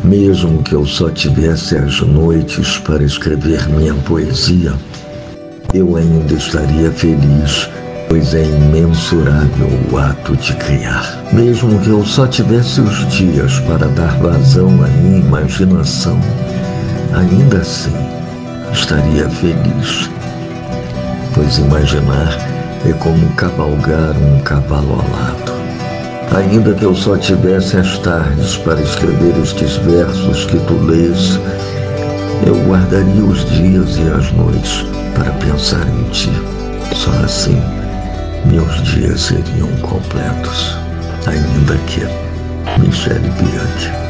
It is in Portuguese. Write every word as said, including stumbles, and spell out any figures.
Mesmo que eu só tivesse as noites para escrever minha poesia, eu ainda estaria feliz, pois é imensurável o ato de criar. Mesmo que eu só tivesse os dias para dar vazão à minha imaginação, ainda assim estaria feliz, pois imaginar é como cavalgar um cavalo alado. Ainda que eu só tivesse as tardes para escrever estes versos que tu lês, eu guardaria os dias e as noites para pensar em ti. Só assim, meus dias seriam completos. Ainda que Michele Bianchi.